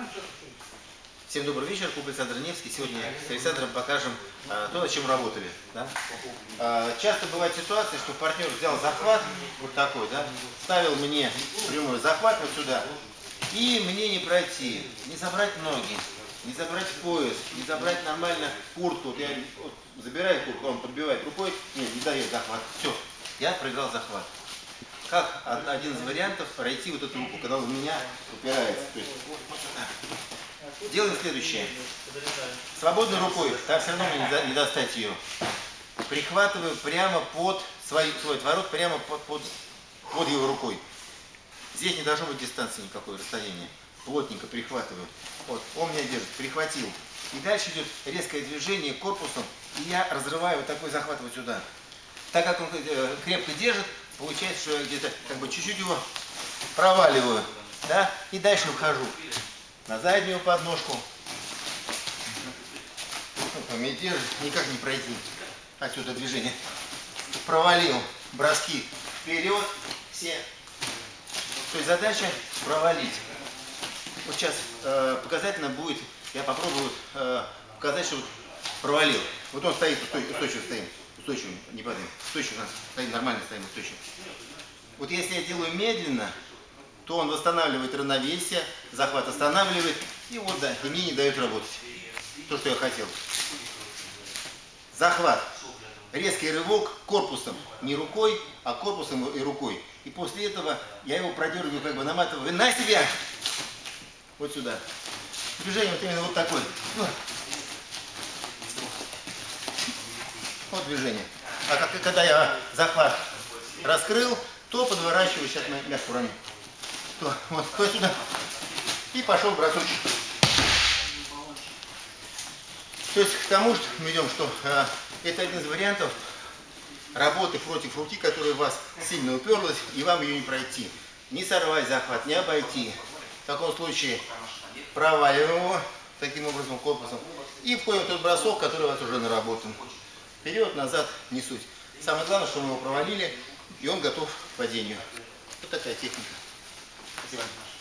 Всем добрый вечер, клуб Александр Невский. Сегодня с Александром покажем то, над чем работали. Да? Часто бывает ситуация, что партнер взял захват, вот такой, да, ставил мне прямой захват вот сюда, и мне не пройти, не забрать ноги, не забрать пояс, не забрать нормально куртку. Вот я забираю куртку, он подбивает рукой, нет, не дает захват. Все, я проиграл захват. Как один из вариантов пройти вот эту руку, когда он в меня упирается. То есть, делаем следующее. Свободной рукой, так все равно мне не достать ее. Прихватываю прямо под свой отворот, прямо под его рукой. Здесь не должно быть дистанции никакой, расстояния. Плотненько прихватываю. Вот, он меня держит, прихватил. И дальше идет резкое движение корпусом, и я разрываю вот такой захват вот сюда. Так как он крепко держит, получается, что я где-то как бы чуть-чуть его проваливаю, да, и дальше вхожу на заднюю подножку. Он меня держит, никак не пройти. Отсюда движение. Провалил броски вперед все. То есть задача провалить. Вот сейчас показательно будет, я попробую показать, что вот провалил. Вот он стоит, устойчиво стоим. Устойчиво, не падаем. Устойчиво стоим, нормально стоим, устойчиво. Вот если я делаю медленно, то он восстанавливает равновесие, захват останавливает, и вот да, и мне не дает работать. То, что я хотел. Захват. Резкий рывок корпусом. Не рукой, а корпусом и рукой. И после этого я его продергиваю, как бы наматываю на себя. Вот сюда. Движение вот именно вот такое. Вот движение. А когда я захват раскрыл, то подворачиваю, сейчас мягко уроню. Вот сюда. И пошел бросочек. То есть к тому, что мы идем, что это один из вариантов работы против руки, которая в вас сильно уперлась, и вам ее не пройти. Не сорвать захват, не обойти. В таком случае проваливаем его таким образом корпусом. И входим в тот бросок, который у вас уже наработан. Вперед, назад, не суть. Самое главное, что мы его провалили, и он готов к падению. Вот такая техника. Спасибо.